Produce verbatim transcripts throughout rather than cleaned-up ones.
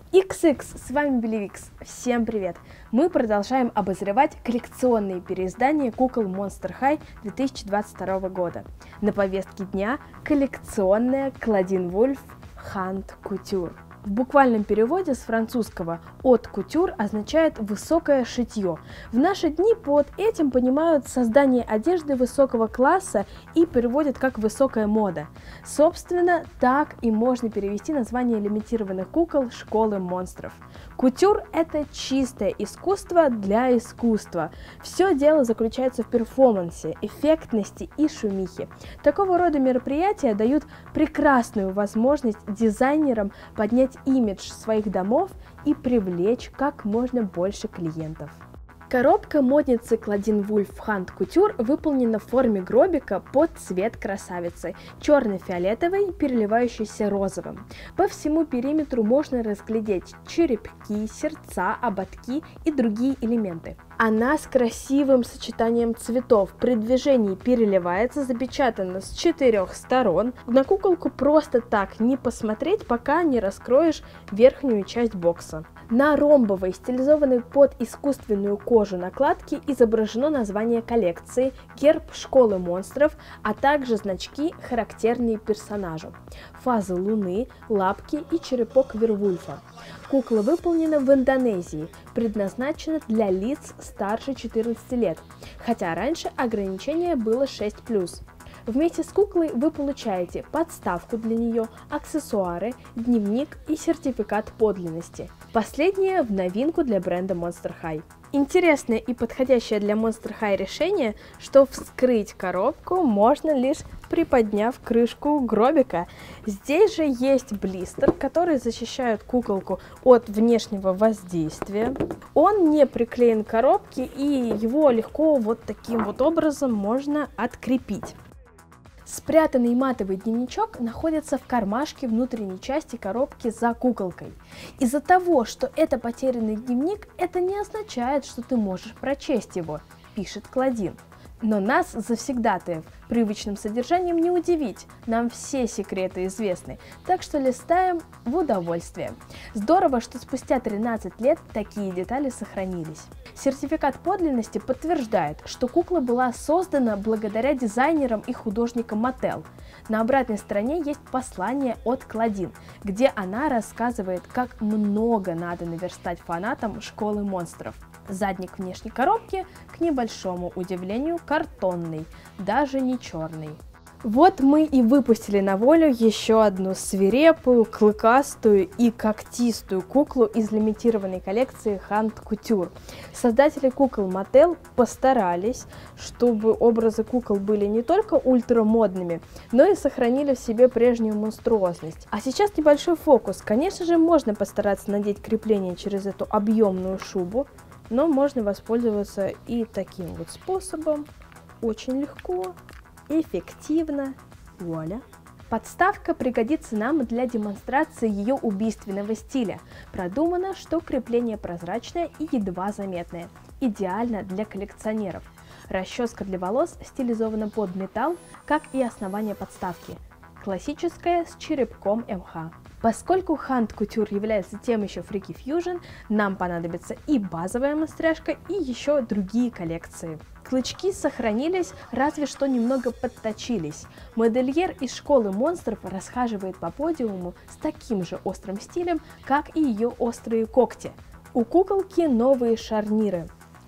икс икс, с вами Беливикс. Всем привет! Мы продолжаем обозревать коллекционные переиздания кукол Monster High две тысячи двадцать второго года. На повестке дня коллекционная Claudine Wolf Haute Couture. В буквальном переводе с французского «haute couture» означает «высокое шитье». В наши дни под этим понимают создание одежды высокого класса и переводят как «высокая мода». Собственно, так и можно перевести название лимитированных кукол школы монстров. Кутюр – это чистое искусство для искусства. Все дело заключается в перформансе, эффектности и шумихе. Такого рода мероприятия дают прекрасную возможность дизайнерам поднять имидж своих домов и привлечь как можно больше клиентов. Коробка модницы Claudine Wolf Haute Couture выполнена в форме гробика под цвет красавицы, черно-фиолетовый, переливающийся розовым. По всему периметру можно разглядеть черепки, сердца, ободки и другие элементы. Она с красивым сочетанием цветов при движении переливается, запечатана с четырех сторон. На куколку просто так не посмотреть, пока не раскроешь верхнюю часть бокса. На ромбовой, стилизованной под искусственную кожу накладке изображено название коллекции, герб школы монстров, а также значки, характерные персонажу. Фазы луны, лапки и черепок Вервульфа. Кукла выполнена в Индонезии, предназначена для лиц старше четырнадцати лет, хотя раньше ограничение было шесть плюс. Вместе с куклой вы получаете подставку для нее, аксессуары, дневник и сертификат подлинности. Последнее в новинку для бренда Monster High. Интересное и подходящее для Monster High решение, что вскрыть коробку можно лишь приподняв крышку гробика. Здесь же есть блистер, который защищает куколку от внешнего воздействия. Он не приклеен к коробке, и его легко вот таким вот образом можно открепить. Спрятанный матовый дневничок находится в кармашке внутренней части коробки за куколкой. Из-за того, что это потерянный дневник, это не означает, что ты можешь прочесть его, пишет Claudine. Но нас, завсегдатаев, привычным содержанием не удивить, нам все секреты известны, так что листаем в удовольствие. Здорово, что спустя тринадцать лет такие детали сохранились. Сертификат подлинности подтверждает, что кукла была создана благодаря дизайнерам и художникам Mattel. На обратной стороне есть послание от Claudine, где она рассказывает, как много надо наверстать фанатам школы монстров. Задник внешней коробки, к небольшому удивлению, картонный, даже не черный. Вот мы и выпустили на волю еще одну свирепую, клыкастую и когтистую куклу из лимитированной коллекции Haute Couture. Создатели кукол Mattel постарались, чтобы образы кукол были не только ультрамодными, но и сохранили в себе прежнюю монструозность. А сейчас небольшой фокус. Конечно же, можно постараться надеть крепление через эту объемную шубу, но можно воспользоваться и таким вот способом. Очень легко, эффективно. Вуаля! Подставка пригодится нам для демонстрации ее убийственного стиля. Продумано, что крепление прозрачное и едва заметное. Идеально для коллекционеров. Расческа для волос стилизована под металл, как и основание подставки. Классическая с черепком эм ха. Поскольку Haute Couture является тем еще Freaky Fusion, нам понадобится и базовая монстряшка, и еще другие коллекции. Клычки сохранились, разве что немного подточились. Модельер из школы монстров расхаживает по подиуму с таким же острым стилем, как и ее острые когти. У куколки новые шарниры,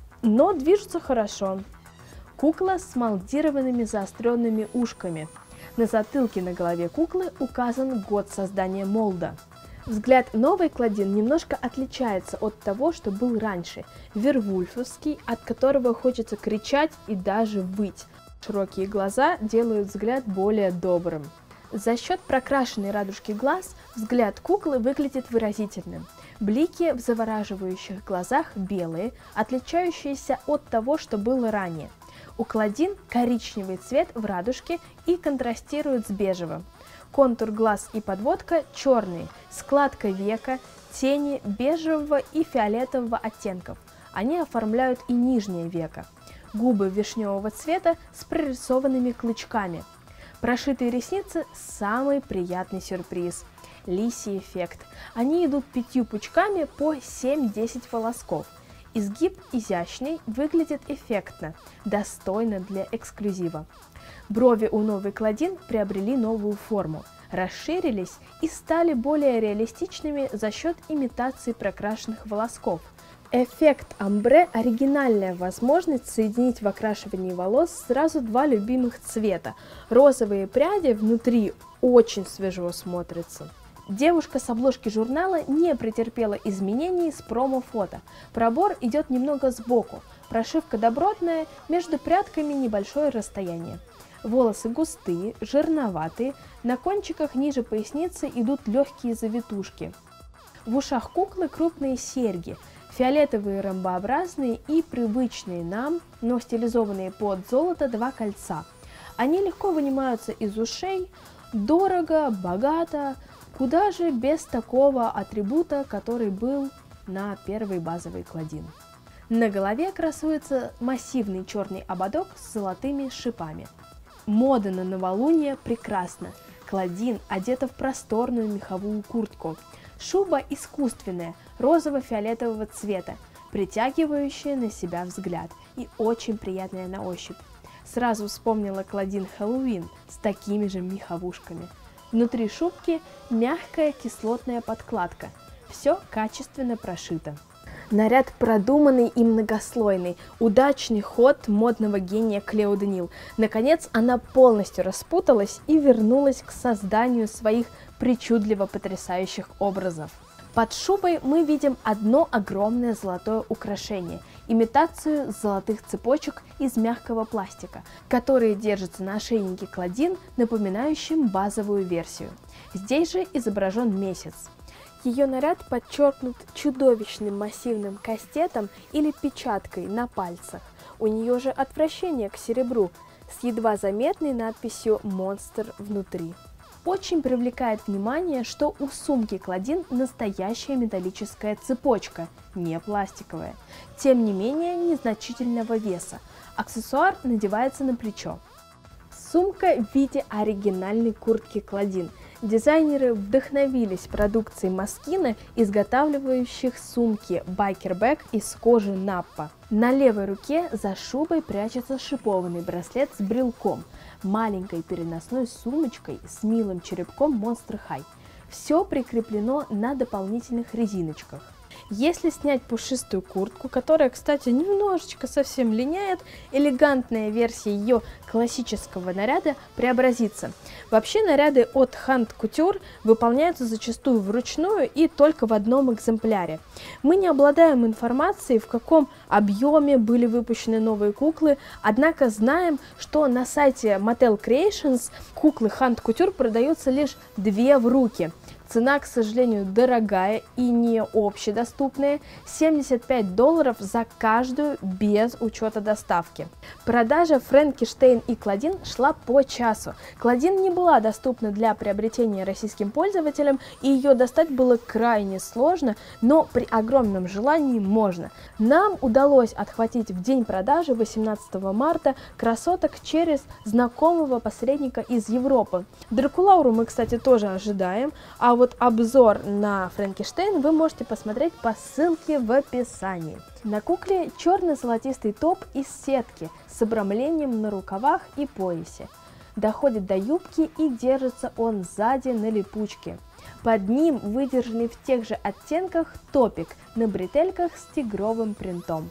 но движутся хорошо. Кукла с молдированными заостренными ушками. На затылке на голове куклы указан год создания молда. Взгляд новой Claudine немножко отличается от того, что был раньше, вервульфовский, от которого хочется кричать и даже выть. Широкие глаза делают взгляд более добрым. За счет прокрашенной радужки глаз взгляд куклы выглядит выразительным. Блики в завораживающих глазах белые, отличающиеся от того, что было ранее. У Claudine коричневый цвет в радужке и контрастирует с бежевым. Контур глаз и подводка черные, складка века, тени бежевого и фиолетового оттенков. Они оформляют и нижнее веко. Губы вишневого цвета с прорисованными клычками. Прошитые ресницы – самый приятный сюрприз. лисий эффект. Они идут пятью пучками по семь-десять волосков. Изгиб изящный, выглядит эффектно, достойно для эксклюзива. Брови у новой Клодин приобрели новую форму, расширились и стали более реалистичными за счет имитации прокрашенных волосков. Эффект омбре – оригинальная возможность соединить в окрашивании волос сразу два любимых цвета. Розовые пряди внутри очень свежо смотрятся. Девушка с обложки журнала не претерпела изменений с промо-фото. Пробор идет немного сбоку, прошивка добротная, между прядками небольшое расстояние. Волосы густые, жирноватые, на кончиках ниже поясницы идут легкие завитушки. В ушах куклы крупные серьги, фиолетовые ромбообразные и привычные нам, но стилизованные под золото два кольца. Они легко вынимаются из ушей, дорого, богато, куда же без такого атрибута, который был на первой базовой Клодин. На голове красуется массивный черный ободок с золотыми шипами. Мода на новолуние прекрасна. Клодин одета в просторную меховую куртку. Шуба искусственная, розово-фиолетового цвета, притягивающая на себя взгляд и очень приятная на ощупь. Сразу вспомнила Клодин Хэллоуин с такими же меховушками. Внутри шубки мягкая кислотная подкладка. Все качественно прошито. Наряд продуманный и многослойный. Удачный ход модного гения Клео Денил. Наконец, она полностью распуталась и вернулась к созданию своих причудливо потрясающих образов. Под шубой мы видим одно огромное золотое украшение – имитацию золотых цепочек из мягкого пластика, которые держатся на ошейнике Клодин, напоминающем базовую версию. Здесь же изображен месяц. Ее наряд подчеркнут чудовищным массивным кастетом или печаткой на пальцах. У нее же отвращение к серебру с едва заметной надписью «Монстр» внутри. Очень привлекает внимание, что у сумки Клодин настоящая металлическая цепочка, не пластиковая. Тем не менее, незначительного веса. Аксессуар надевается на плечо. Сумка в виде оригинальной куртки Клодин. Дизайнеры вдохновились продукцией Москино, изготавливающих сумки Байкербэг из кожи Наппа. На левой руке за шубой прячется шипованный браслет с брелком, маленькой переносной сумочкой с милым черепком Monster High. Все прикреплено на дополнительных резиночках. Если снять пушистую куртку, которая, кстати, немножечко совсем линяет, элегантная версия ее классического наряда преобразится. Вообще наряды от Haute Couture выполняются зачастую вручную и только в одном экземпляре. Мы не обладаем информацией, в каком объеме были выпущены новые куклы, однако знаем, что на сайте Mattel Creations куклы Haute Couture продаются лишь две в руки. Цена, к сожалению, дорогая и не общедоступная – семьдесят пять долларов за каждую без учета доставки. Продажа Фрэнкенштейн и Клодин шла по часу. Клодин не была доступна для приобретения российским пользователям, и ее достать было крайне сложно, но при огромном желании можно. Нам удалось отхватить в день продажи восемнадцатого марта красоток через знакомого посредника из Европы. Дракулауру мы, кстати, тоже ожидаем, а вот обзор на Фрэнкенштейн вы можете посмотреть по ссылке в описании. На кукле черно-золотистый топ из сетки с обрамлением на рукавах и поясе. Доходит до юбки и держится он сзади на липучке. Под ним выдержанный в тех же оттенках топик на бретельках с тигровым принтом.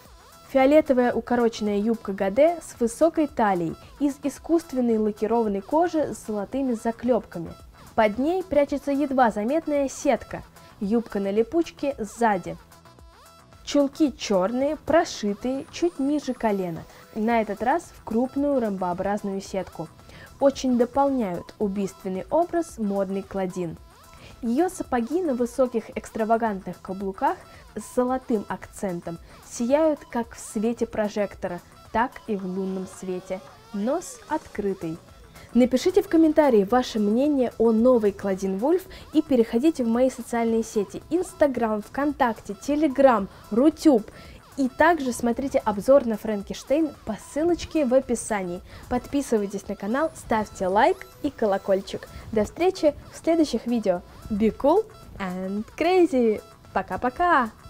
Фиолетовая укороченная юбка Гаде с высокой талией из искусственной лакированной кожи с золотыми заклепками. Под ней прячется едва заметная сетка, юбка на липучке сзади. Чулки черные, прошитые, чуть ниже колена, на этот раз в крупную ромбообразную сетку. Очень дополняют убийственный образ модной Клодин. Ее сапоги на высоких экстравагантных каблуках с золотым акцентом сияют как в свете прожектора, так и в лунном свете. Нос открытый. Напишите в комментарии ваше мнение о новой Клодин Вульф и переходите в мои социальные сети: Инстаграм, ВКонтакте, Телеграм, Рутюб И также смотрите обзор на Франкенштейн по ссылочке в описании. Подписывайтесь на канал, ставьте лайк и колокольчик. До встречи в следующих видео. Be cool and crazy! Пока-пока!